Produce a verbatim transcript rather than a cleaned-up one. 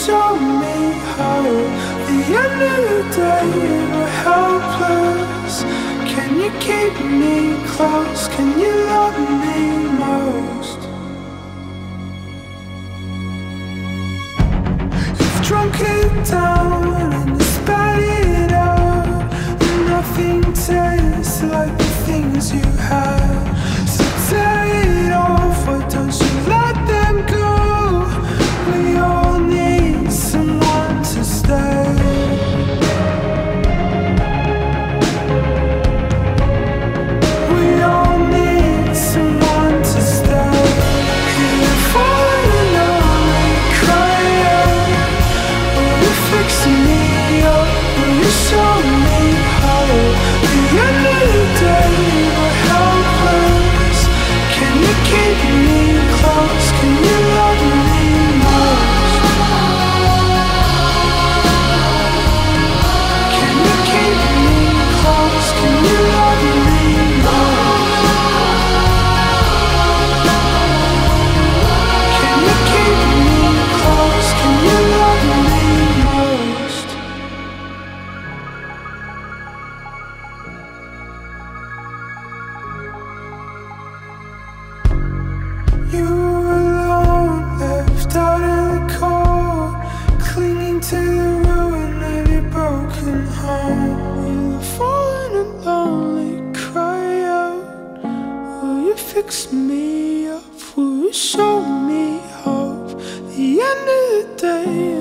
show me how? The end of the day we're helpless. Can you keep me close? Can you love me most? You've drunk it down and you spat it out, and nothing tastes like the things you had. So tear it off, why don't you let them go? We all need someone to stay. We all need someone to stay. If I only cry out, will you fix me up? Will you show me how? The end of the day we're helpless. Can you keep me close? Can you love me most? Can you keep me close? Can you love me most? Can you keep me close? Can you love me most? You were alone, left out in the cold, clinging to the ruin of your broken home. You'll fallen and lonely, cry out. Will you fix me up? Will you show me hope? The end of the day